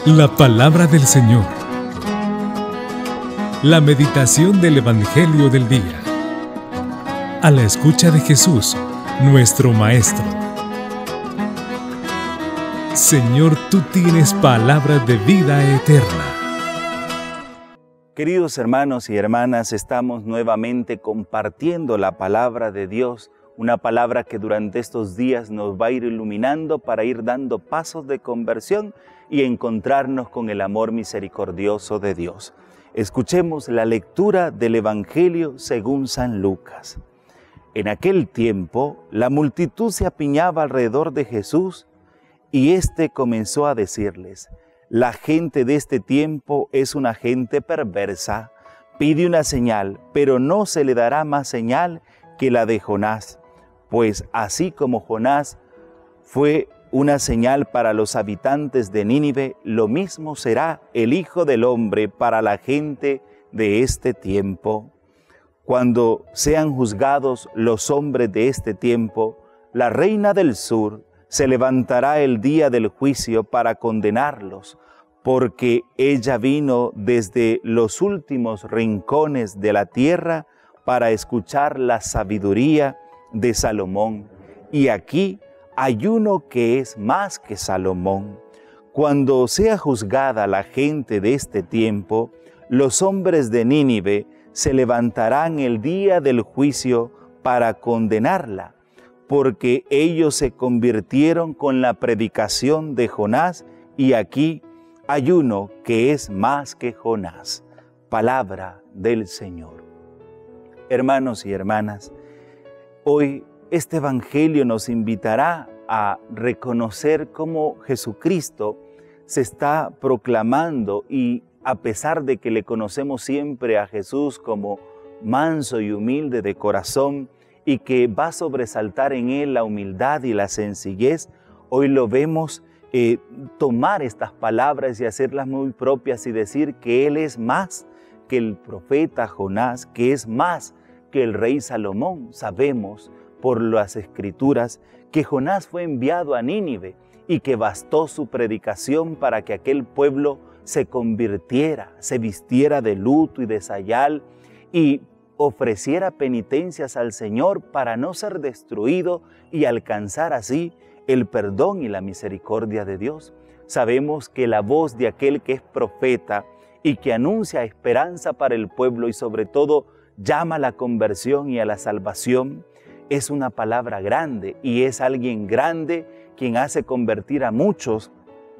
La palabra del Señor. La meditación del Evangelio del día. A la escucha de Jesús, nuestro Maestro. Señor, tú tienes palabras de vida eterna. Queridos hermanos y hermanas, estamos nuevamente compartiendo la palabra de Dios, una palabra que durante estos días nos va a ir iluminando para ir dando pasos de conversión y encontrarnos con el amor misericordioso de Dios. Escuchemos la lectura del Evangelio según San Lucas. En aquel tiempo, la multitud se apiñaba alrededor de Jesús y éste comenzó a decirles: la gente de este tiempo es una gente perversa, pide una señal, pero no se le dará más señal que la de Jonás. Pues así como Jonás fue una señal para los habitantes de Nínive, lo mismo será el Hijo del Hombre para la gente de este tiempo. Cuando sean juzgados los hombres de este tiempo, la reina del sur se levantará el día del juicio para condenarlos, porque ella vino desde los últimos rincones de la tierra para escuchar la sabiduría de Salomón. Y aquí hay uno que es más que Salomón. Cuando sea juzgada la gente de este tiempo, los hombres de Nínive se levantarán el día del juicio para condenarla, porque ellos se convirtieron con la predicación de Jonás, y aquí hay uno que es más que Jonás. Palabra del Señor. Hermanos y hermanas, hoy este Evangelio nos invitará a reconocer cómo Jesucristo se está proclamando, y a pesar de que le conocemos siempre a Jesús como manso y humilde de corazón, y que va a sobresaltar en él la humildad y la sencillez, hoy lo vemos tomar estas palabras y hacerlas muy propias y decir que él es más que el profeta Jonás, que es más que el rey Salomón. Sabemos por las Escrituras que Jonás fue enviado a Nínive y que bastó su predicación para que aquel pueblo se convirtiera, se vistiera de luto y de sayal y ofreciera penitencias al Señor para no ser destruido y alcanzar así el perdón y la misericordia de Dios. Sabemos que la voz de aquel que es profeta y que anuncia esperanza para el pueblo y sobre todo llama a la conversión y a la salvación, es una palabra grande, y es alguien grande quien hace convertir a muchos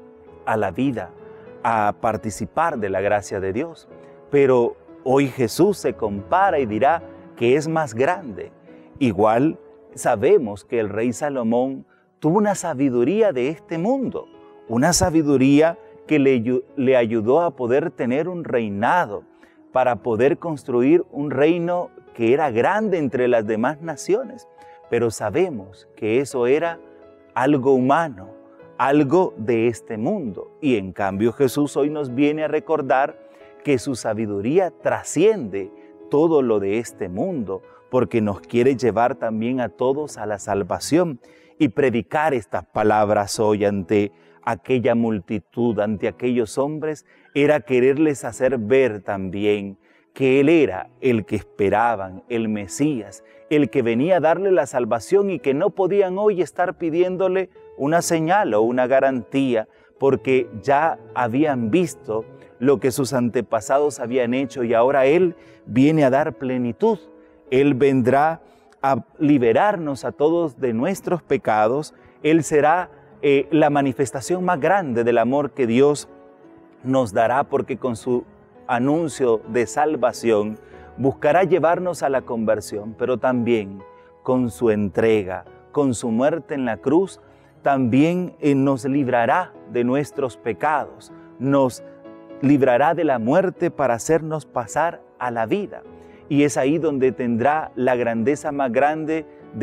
a la vida, a participar de la gracia de Dios. Pero hoy Jesús se compara y dirá que es más grande. Igual sabemos que el rey Salomón tuvo una sabiduría de este mundo, una sabiduría que le ayudó a poder tener un reinado, para poder construir un reino que era grande entre las demás naciones. Pero sabemos que eso era algo humano, algo de este mundo. Y en cambio Jesús hoy nos viene a recordar que su sabiduría trasciende todo lo de este mundo, porque nos quiere llevar también a todos a la salvación. Y predicar estas palabras hoy ante aquella multitud, ante aquellos hombres, era quererles hacer ver también que Él era el que esperaban, el Mesías, el que venía a darle la salvación, y que no podían hoy estar pidiéndole una señal o una garantía, porque ya habían visto lo que sus antepasados habían hecho, y ahora Él viene a dar plenitud. Él vendrá a liberarnos a todos de nuestros pecados. Él será la manifestación más grande del amor que Dios nos dará, porque con su anuncio de salvación buscará llevarnos a la conversión, pero también con su entrega, con su muerte en la cruz, también nos librará de nuestros pecados, nos librará de la muerte para hacernos pasar a la vida. Y es ahí donde tendrá la grandeza más grande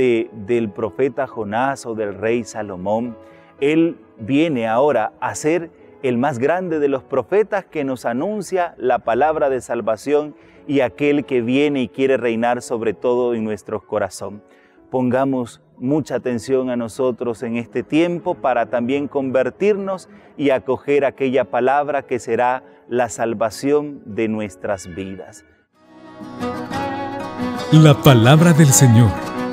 del profeta Jonás o del rey Salomón. Él viene ahora a ser el más grande de los profetas, que nos anuncia la palabra de salvación, y aquel que viene y quiere reinar sobre todo en nuestro corazón. Pongamos mucha atención a nosotros en este tiempo para también convertirnos y acoger aquella palabra que será la salvación de nuestras vidas. La palabra del Señor.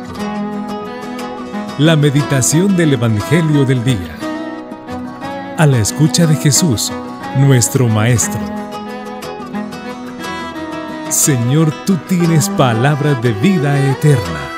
La meditación del Evangelio del día. A la escucha de Jesús, nuestro Maestro. Señor, tú tienes palabras de vida eterna.